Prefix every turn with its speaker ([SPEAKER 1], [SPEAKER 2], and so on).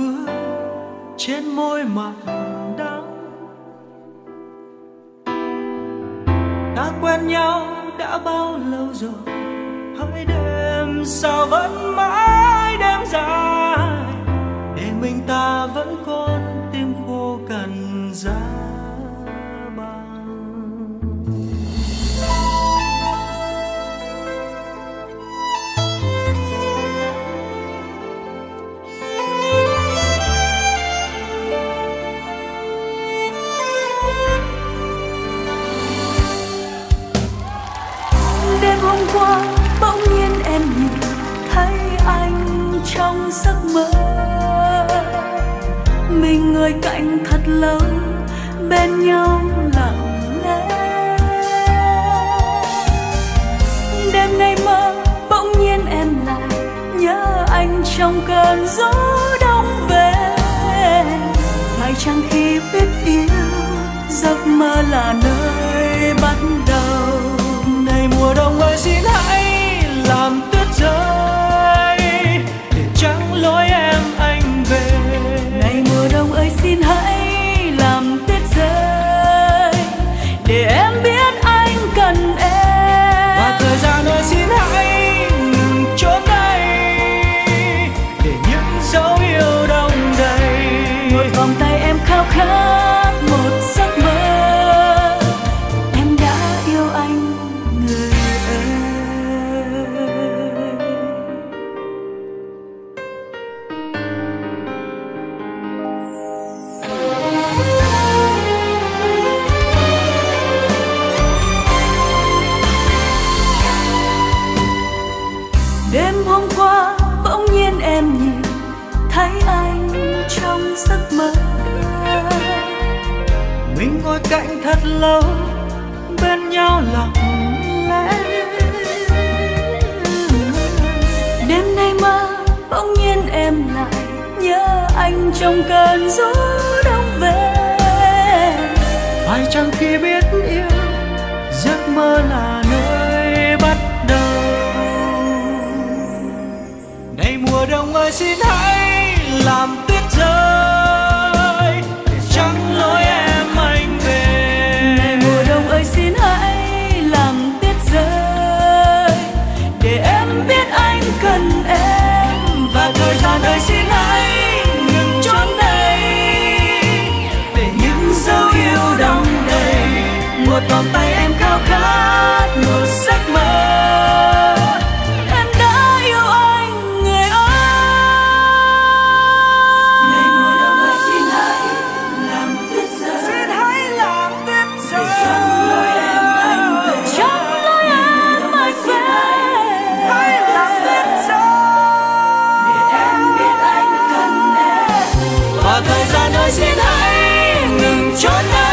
[SPEAKER 1] ướt trên môi mặn đắng. Ta quen nhau đã bao lâu rồi, hỡi đêm sao vẫn mãi đêm dài, để mình ta vẫn còn tim khô cằn giá băng.
[SPEAKER 2] Đêm hôm qua bỗng nhiên em nhìn thấy anh trong giấc mơ, mình người cạnh thật lâu bên nhau lặng lẽ. Đêm nay mơ bỗng nhiên em lại nhớ anh trong cơn gió đông về. Phải chăng khi biết yêu giấc mơ là nơi bắt đầu?
[SPEAKER 1] Này mùa đông ơi xin hãy làm tuyết rơi để trắng lối em anh về.
[SPEAKER 2] Này mùa đông ơi xin hãy làm tuyết rơi để em biết anh cần em.
[SPEAKER 1] Và thời gian ơi xin hãy ngừng chốn đây để những dấu yêu đông đầy.
[SPEAKER 2] Một vòng tay em khao khát một giấc mơ, em đã yêu anh người ơi. Đêm hôm qua bỗng nhiên em nhìn thấy anh trong giấc mơ,
[SPEAKER 1] Mình ngồi cạnh thật lâu bên nhau lặng lẽ.
[SPEAKER 2] đêm nay mơ bỗng nhiên em lại nhớ anh trong cơn gió đông về.
[SPEAKER 1] Phải chăng khi biết yêu giấc mơ là nơi bắt đầu? Này mùa đông ơi xin hãy làm tuyết rơi để trắng lối em anh về.
[SPEAKER 2] Này mùa đông ơi xin hãy làm tuyết rơi để em biết anh cần em.
[SPEAKER 1] Và thời gian ơi xin hãy ngừng chốn đây để những dấu yêu đong đầy. Một vòng tay em khao khát một giấc mơ,
[SPEAKER 2] Em đã yêu anh người ơi.
[SPEAKER 1] này mùa đông ơi xin hãy làm tuyết rơi. Xin hãy làm tuyết rơi để trắng lối em anh về.
[SPEAKER 2] Trắng lối em anh về.
[SPEAKER 1] Hãy làm tuyết rơi để em biết anh cần em. Và thời gian ơi xin hãy ngừng chốn đây